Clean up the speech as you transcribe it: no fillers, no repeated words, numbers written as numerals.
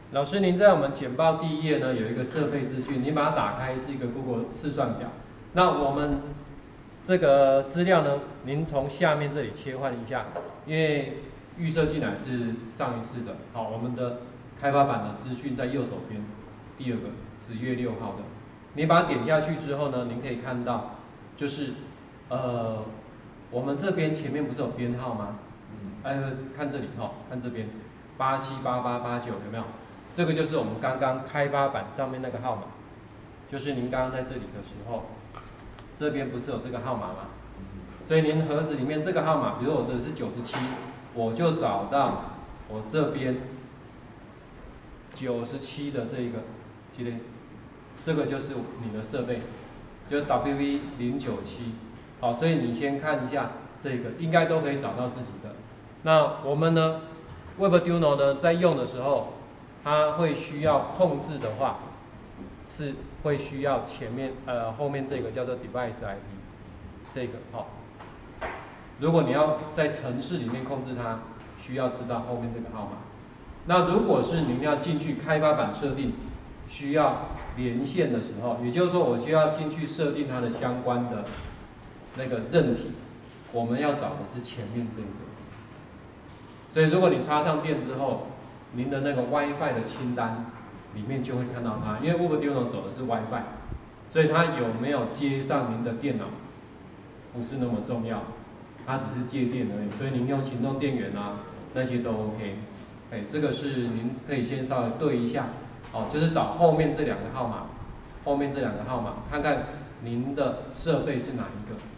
老师，您在我们简报第一页呢有一个设备资讯，您把它打开是一个 Google 试算表。那我们这个资料呢，您从下面这里切换一下，因为预设进来是上一次的。好，我们的开发版的资讯在右手边，第二个10月6号的。你把它点下去之后呢，您可以看到，就是我们这边前面不是有编号吗？看这里哈，看这边878889有没有？这个就是我们刚刚开发版上面那个号码，就是您刚刚在这里的时候，这边不是有这个号码吗？所以您盒子里面这个号码，比如我这是97，我就找到我这边97的这一个，这个就是你的设备，就是 WV097。好，所以你先看一下这个，应该都可以找到自己的。那我们呢 ，Webduino 呢，在用的时候，它会需要控制的话，是会需要后面这个叫做 device ID， 这个好。如果你要在程式里面控制它，需要知道后面这个号码。那如果是您要进去开发版设定，需要连线的时候，也就是说我需要进去设定它的相关的那个韧体，我们要找的是前面这个。所以如果你插上电之后，您的那个 WiFi 的清单里面就会看到它，因为 Webduino 走的是 WiFi， 所以它有没有接上您的电脑不是那么重要，它只是接电而已。所以您用行动电源啊那些都 OK。这个是您可以先稍微对一下，就是找后面这两个号码，看看您的设备是哪一个。